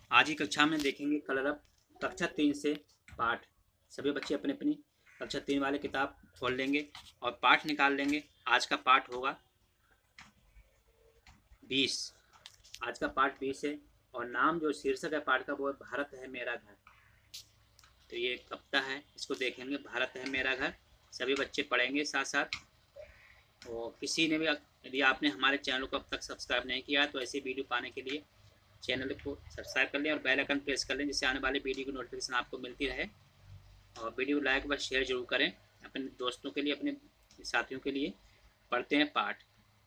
आज की कक्षा में देखेंगे कलर अप कक्षा 3 से पाठ। सभी बच्चे अपनी अपनी कक्षा 3 वाले किताब खोल लेंगे और पाठ निकाल लेंगे। आज का पाठ होगा 20। आज का पाठ 20 है और नाम जो शीर्षक है पाठ का वो है भारत है मेरा घर। तो ये कविता है, इसको देखेंगे। भारत है मेरा घर सभी बच्चे पढ़ेंगे साथ साथ। और किसी ने भी यदि आपने हमारे चैनल को अब तक सब्सक्राइब नहीं किया तो ऐसे वीडियो पाने के लिए चैनल को सब्सक्राइब कर लें और बेल आइकन प्रेस कर लें, जिससे आने वाले वीडियो की नोटिफिकेशन आपको मिलती रहे। और वीडियो को लाइक व शेयर जरूर करें अपने दोस्तों के लिए, अपने साथियों के लिए। पढ़ते हैं पाठ।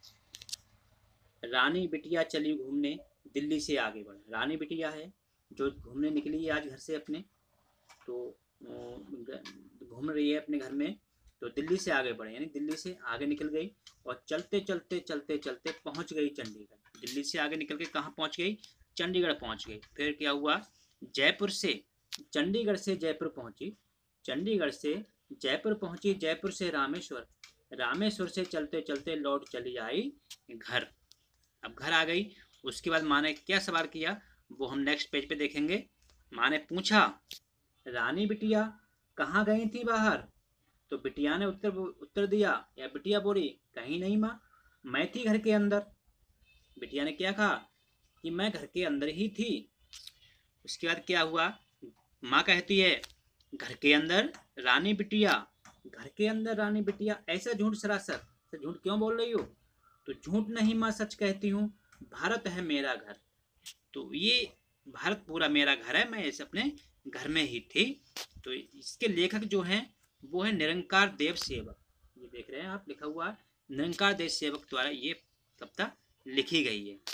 रानी बिटिया चली घूमने दिल्ली से आगे बढ़े। रानी बिटिया है जो घूमने निकली है आज घर से अपने, तो घूम रही है अपने घर में। तो दिल्ली से आगे बढ़े यानी दिल्ली से आगे निकल गई और चलते चलते चलते चलते पहुंच गई चंडीगढ़। दिल्ली से आगे निकल के कहाँ पहुंच गई? चंडीगढ़ पहुंच गई। फिर क्या हुआ? जयपुर से चंडीगढ़ से जयपुर पहुंची, चंडीगढ़ से जयपुर पहुंची, जयपुर से रामेश्वर, रामेश्वर से चलते चलते लौट चली आई घर। अब घर आ गई। उसके बाद माँ ने क्या सवाल किया वो हम नेक्स्ट पेज पे देखेंगे। माँ ने पूछा, रानी बिटिया कहाँ गई थी बाहर? तो बिटिया ने उत्तर दिया या बिटिया बोली, कहीं नहीं माँ, मैं थी घर के अंदर। बिटिया ने क्या कहा कि मैं घर के अंदर ही थी। उसके बाद क्या हुआ? माँ कहती है, घर के अंदर रानी बिटिया, घर के अंदर रानी बिटिया, ऐसा झूठ सरासर, तो झूठ क्यों बोल रही हो? तो झूठ नहीं माँ, सच कहती हूँ, भारत है मेरा घर। तो ये भारत पूरा मेरा घर है, मैं इस अपने घर में ही थी। तो इसके लेखक जो हैं वो है निरंकार देव सेवक। ये देख रहे हैं आप, लिखा हुआ है निरंकार देव सेवक द्वारा ये कविता लिखी गई है।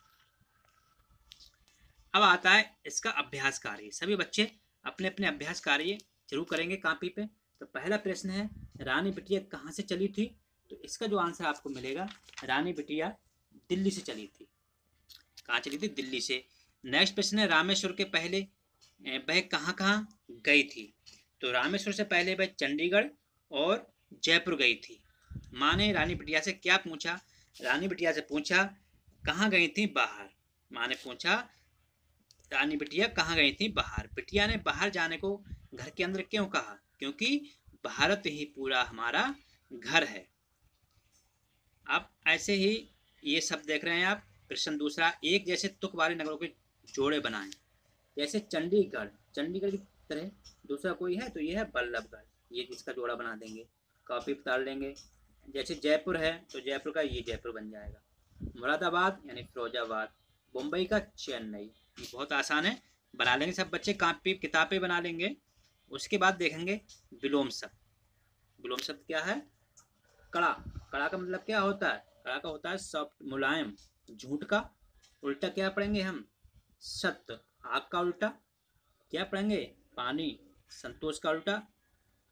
अब आता है इसका अभ्यास कार्य। सभी बच्चे अपने अपने अभ्यास कार्य जरूर करेंगे कॉपी पे। तो पहला प्रश्न है, रानी बिटिया कहाँ से चली थी? तो इसका जो आंसर आपको मिलेगा, रानी बिटिया दिल्ली से चली थी। कहाँ चली थी? दिल्ली से। नेक्स्ट प्रश्न है, रामेश्वर के पहले वह कहाँ कहाँ गई थी? तो रामेश्वर से पहले वह चंडीगढ़ और जयपुर गई थी। माँ ने रानी बिटिया से क्या पूछा? रानी बिटिया से पूछा, कहाँ गई थी बाहर? माँ ने पूछा, रानी बिटिया कहाँ गई थी बाहर? बिटिया ने बाहर जाने को घर के अंदर क्यों कहा? क्योंकि भारत ही पूरा हमारा घर है। अब ऐसे ही ये सब देख रहे हैं आप। प्रश्न दूसरा, एक जैसे तुक वाले नगरों के जोड़े बनाएं। जैसे चंडीगढ़, चंडीगढ़ की तरह दूसरा कोई है तो ये है बल्लभगढ़, ये जिसका जोड़ा बना देंगे, कॉपी उतार लेंगे। जैसे जयपुर है तो जयपुर का ये जयपुर बन जाएगा। मुरादाबाद यानी फिरोजाबाद, मुंबई का चेन्नई। ये बहुत आसान है, बना लेंगे सब बच्चे, कॉपी किताबें बना लेंगे। उसके बाद देखेंगे विलोम शब्द। विलोम शब्द क्या है? कड़ा। कड़ा का मतलब क्या होता है? कड़ा का होता है सॉफ्ट, मुलायम। झूठ का उल्टा क्या पढ़ेंगे हम? सत्य। आग का उल्टा क्या पढ़ेंगे? पानी। संतोष का उल्टा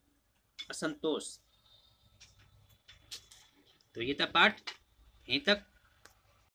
असंतोष। तो ये था पाठ, यहीं तक।